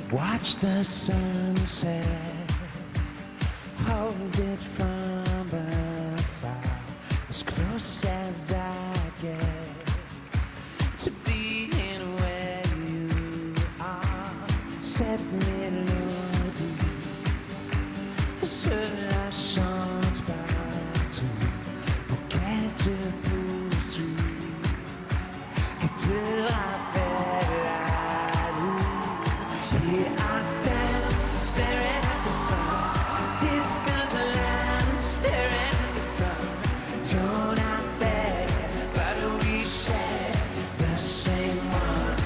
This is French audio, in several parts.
Watch the sunset, hold it from afar, as close as I get to being where you are. Cette mélodie, je la chante partout pour qu'elle te poursuive et te rappelle la nuit. Here I stand, staring at the sun, distant land, staring at the sun. You're not there, but we share the same one.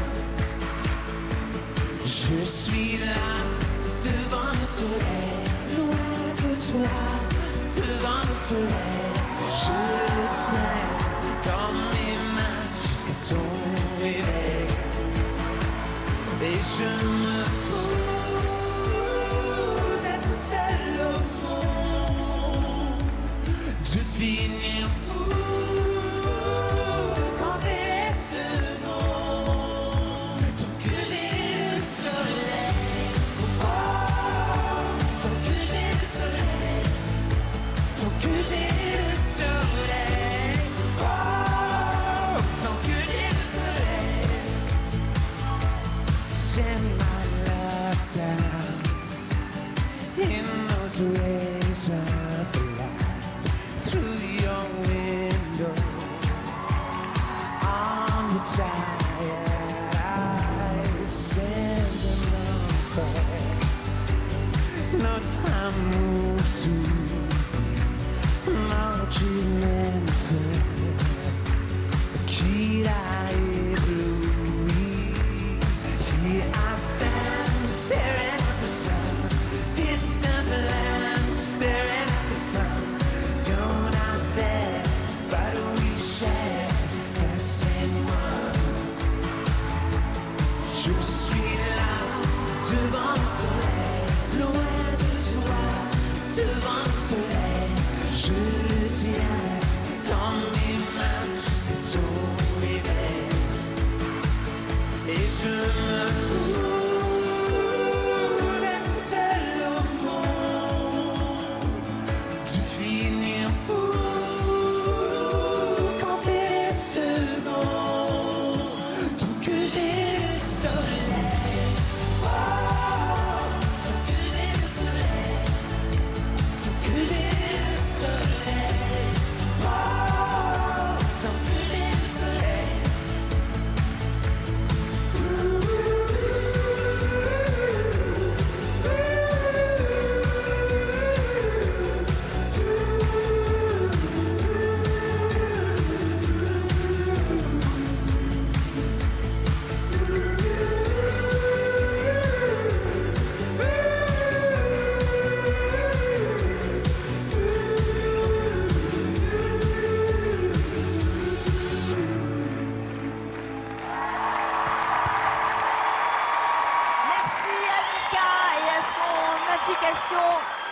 Je suis là, devant le soleil, loin de toi, devant le soleil. Je le tiens dans mes mains jusqu'à ton réveil. Et je me fous d'être seul au monde, de finir fou quand elle est ce nom. Tant que j'ai le soleil, oh, tant que j'ai le soleil, tant que j'ai le soleil, oh, tant que j'ai le soleil. Send my love down in those rays of light through your window on the tired eyes. Send them over. No time moves soon. No treatment for kid I do. Here I stand, staring at the sun, distant land, staring at the sun. You're not there, but we share the same one. Je suis là, devant le soleil, loin de toi, devant le soleil. Je le tiens dans mes mains jusqu'à ton réveil. Et je me fous d'être seul au monde, de finir fou quand elle est seconde. Tant que j'ai le soleil, oh, tant que j'ai le soleil, tant que j'ai le soleil, oh, tant que j'ai le soleil. Merci à Mika et à son application